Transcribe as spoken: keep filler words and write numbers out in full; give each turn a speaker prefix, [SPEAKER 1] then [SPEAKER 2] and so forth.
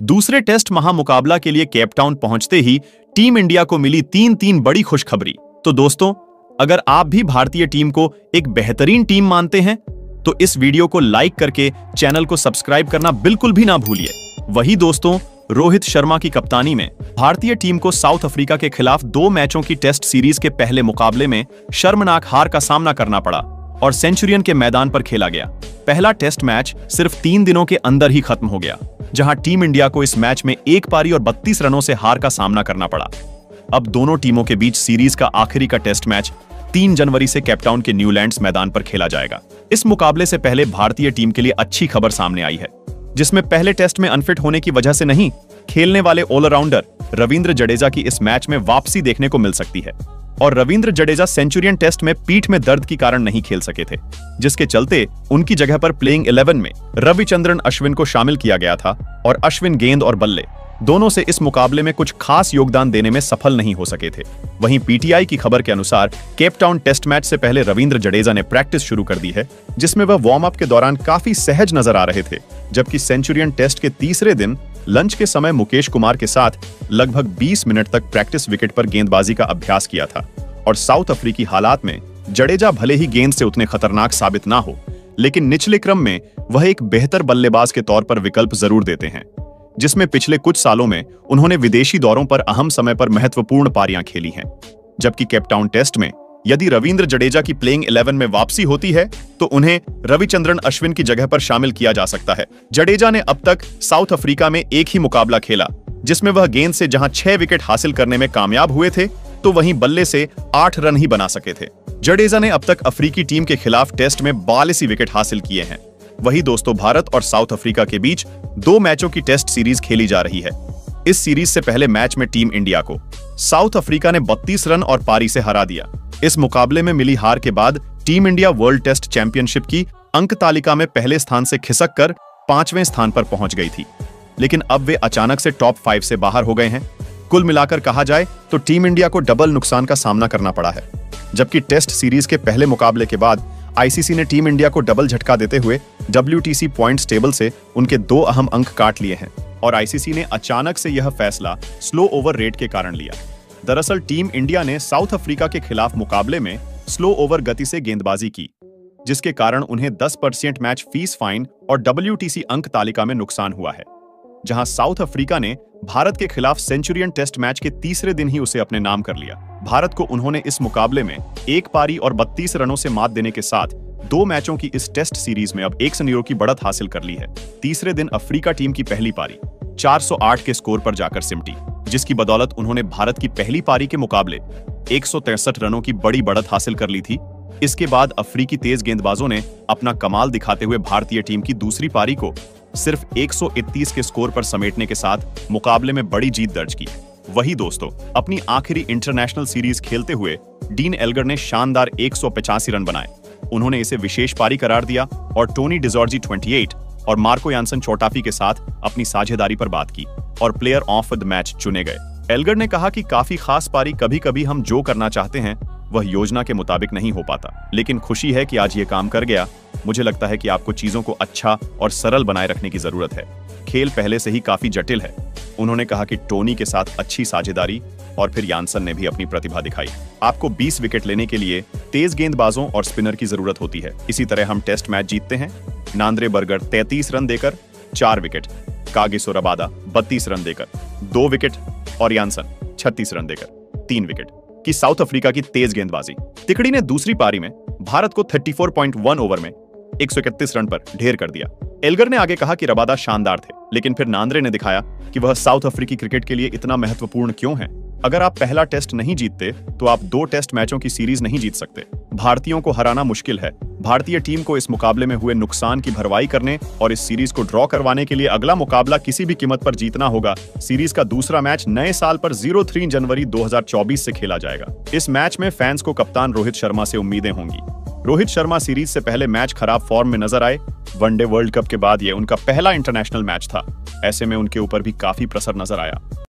[SPEAKER 1] दूसरे टेस्ट महामुकाबला के लिए केपटाउन पहुंचते ही टीम इंडिया को मिली तीन तीन बड़ी खुशखबरी। तो दोस्तों, अगर आप भी भारतीय टीम को एक बेहतरीन टीम मानते हैं तो इस वीडियो को लाइक करके चैनल को सब्सक्राइब करना बिल्कुल भी ना भूलिए। वही दोस्तों, रोहित शर्मा की कप्तानी में भारतीय टीम को साउथ अफ्रीका के खिलाफ दो मैचों की टेस्ट सीरीज के पहले मुकाबले में शर्मनाक हार का सामना करना पड़ा और सेंचुरियन के मैदान पर खेला गया। पहला टेस्ट मैच सिर्फ तीन दिनों के अंदर ही खत्म हो गया, जहां टीम इंडिया को इस मैच में एक पारी और बत्तीस रनों से हार का सामना करना पड़ा। अब दोनों टीमों के बीच सीरीज का आखिरी का टेस्ट मैच तीन जनवरी से केपटाउन के न्यूलैंड्स मैदान पर खेला जाएगा। इस मुकाबले से पहले भारतीय टीम के लिए अच्छी खबर सामने आई है, जिसमें पहले टेस्ट में अनफिट होने की वजह से नहीं, खेलने वाले ऑलराउंडर रविंद्र जडेजा की इस मैच में वापसी देखने को मिल सकती है। और रविंद्र जडेजा सेंचुरियन टेस्ट में पीठ में दर्द के कारण नहीं खेल सके थे, जिसके चलते उनकी जगह पर प्लेइंग इलेवन में रविचंद्रन अश्विन को शामिल किया गया था और अश्विन गेंद और बल्ले दोनों से इस मुकाबले में कुछ खास योगदान देने में सफल नहीं हो सके थे। वहीं पीटीआई की खबर के अनुसार केपटाउन टेस्ट मैच से पहले रविंद्र जडेजा ने प्रैक्टिस शुरू कर दी है, जिसमें वह वार्म अप के दौरान काफी सहज नजर आ रहे थे। जबकि सेंचुरियन टेस्ट के तीसरे दिन लंच के समय मुकेश कुमार के साथ लगभग बीस मिनट तक प्रैक्टिस विकेट पर गेंदबाजी का अभ्यास किया था। और साउथ अफ्रीकी हालात में जडेजा भले ही गेंद से उतने खतरनाक साबित ना हो, लेकिन निचले क्रम में वह एक बेहतर बल्लेबाज के तौर पर विकल्प जरूर देते हैं, जिसमें पिछले कुछ सालों में उन्होंने विदेशी दौरों पर अहम समय पर महत्वपूर्ण पारियां खेली हैं। जबकि केपटाउन टेस्ट में यदि रविंद्र जडेजा की प्लेइंग इलेवन में वापसी होती है तो उन्हें रविचंद्रन अश्विन की जगह पर शामिल किया जा सकता है। जडेजा ने अब तक साउथ अफ्रीका में एक ही मुकाबला खेला, जिसमें वह गेंद से जहां छह विकेट हासिल करने में कामयाब हुए थे, तो वहीं बल्ले से आठ रन ही बना सके थे। जडेजा ने अब तक अफ्रीकी टीम के खिलाफ टेस्ट में बयालीस विकेट हासिल किए हैं। वही दोस्तों, भारत और साउथ अफ्रीका के बीच दो मैचों की टेस्ट सीरीज खेली जा रही है। इस सीरीज से पहले मैच में टीम इंडिया को साउथ अफ्रीका ने बत्तीस रन और पारी से हरा दिया। इस मुकाबले में मिली हार के बाद team India world test championship की अंक तालिका में पहले स्थान से खिसक कर पांचवें स्थान पर पहुंच गई थी, लेकिन अब वे अचानक से टॉप फाइव से बाहर हो गए हैं। कुल मिलाकर कहा जाए तो टीम इंडिया को डबल नुकसान का सामना करना पड़ा है। जबकि टेस्ट सीरीज के पहले मुकाबले के बाद आईसीसी ने टीम इंडिया को डबल झटका देते हुए डब्ल्यूटीसी पॉइंट्स टेबल से उनके दो अहम अंक काट लिए हैं और आईसीसी ने अचानक से यह फैसला स्लो ओवर रेट के कारण लिया। दरअसल टीम इंडिया ने साउथ अफ्रीका के खिलाफ मुकाबले में स्लो ओवर गति से गेंदबाजी की, जिसके कारण उन्हें दस परसेंट मैच फीस फाइन और डब्ल्यूटीसी अंक तालिका में नुकसान हुआ है। जहां साउथ अफ्रीका ने भारत के खिलाफ सेंचुरियन टेस्ट मैच के तीसरे दिन ही उसे अपने नाम कर लिया। भारत को उन्होंने इस मुकाबले में एक पारी और बत्तीस रनों से मात देने के साथ दो मैचों की इस टेस्ट सीरीज में अब एक सौ की बढ़त हासिल कर ली है। तीसरे दिन अफ्रीका टीम की पहली पारी चार सौ आठ के स्कोर पर जाकर सिमटी, जिसकी बदौलत उन्होंने भारत की पहली पारी के मुकाबले एक सौ तिरसठ रनों की बड़ी बढ़त हासिल कर ली थी। इसके बाद अफ्रीकी तेज गेंदबाजों ने अपना कमाल दिखाते हुए भारतीय टीम की दूसरी पारी को सिर्फ एक सौ इकतीस के स्कोर पर समेटने के साथ मुकाबले में बड़ी जीत दर्ज की। वही दोस्तों, अपनी आखिरी इंटरनेशनल सीरीज खेलते हुए डीन एल्गर ने शानदार एक सौ पचासी रन बनाए। उन्होंने इसे विशेष पारी करार दिया और टोनी डिजॉर्जी अट्ठाईस और मार्को यानसन चौटाफी के साथ अपनी साझेदारी पर बात की और प्लेयर ऑफ द मैच चुने गए। एल्गर ने कहा कि काफी खास पारी, कभी कभी हम जो करना चाहते हैं वह योजना के मुताबिक नहीं हो पाता, लेकिन खुशी है कि आज ये काम कर गया। मुझे लगता है कि आपको चीजों को अच्छा और सरल बनाए रखने की जरूरत है। खेल पहले से ही काफी जटिल है। उन्होंने कहा कि टोनी के साथ अच्छी साझेदारी और फिर यानसन ने भी अपनी प्रतिभा दिखाई। आपको बीस विकेट लेने के लिए तेज गेंदबाजों और स्पिनर की जरूरत होती है। इसी तरह हम टेस्ट मैच जीतते हैं। नांद्रे बर्गर तैंतीस रन देकर चार विकेट, कागिसो रबादा बत्तीस रन देकर दो विकेट और यानसन छत्तीस रन देकर तीन विकेट की साउथ अफ्रीका की तेज गेंदबाजी। तिकड़ी ने दूसरी पारी में भारत को चौंतीस पॉइंट एक ओवर में एक सौ इकतीस रन पर ढेर कर दिया। एल्गर ने आगे कहा कि रबादा शानदार थे, लेकिन फिर नांद्रे ने दिखाया कि वह साउथ अफ्रीकी क्रिकेट के लिए इतना महत्वपूर्ण क्यों है। अगर आप पहला टेस्ट नहीं जीतते तो आप दो टेस्ट मैचों की सीरीज नहीं जीत सकते। भारतीयों को हराना मुश्किल है। भारतीय टीम को इस मुकाबले में हुए नुकसान की भरपाई करने और इस सीरीज को ड्रॉ करवाने के लिए अगला मुकाबला किसी भी कीमत पर जीतना होगा। सीरीज का दूसरा मैच नए साल पर तीन जनवरी दो हज़ार चौबीस से खेला जाएगा। इस मैच में फैंस को कप्तान रोहित शर्मा से उम्मीदें होंगी। रोहित शर्मा सीरीज से पहले मैच खराब फॉर्म में नजर आए। वनडे वर्ल्ड कप के बाद यह उनका पहला इंटरनेशनल मैच था। ऐसे में उनके ऊपर भी काफी प्रेशर नजर आया।